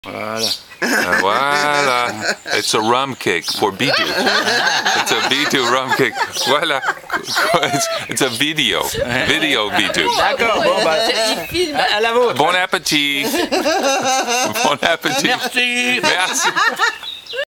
Voilà. Voilà. It's a rum cake for Bidou. It's a Bidou rum cake. Voilà. It's a video. Video Bidou. D'accord, bon, bah, à la vôtre. Bon appétit. Bon appétit. Merci. Merci.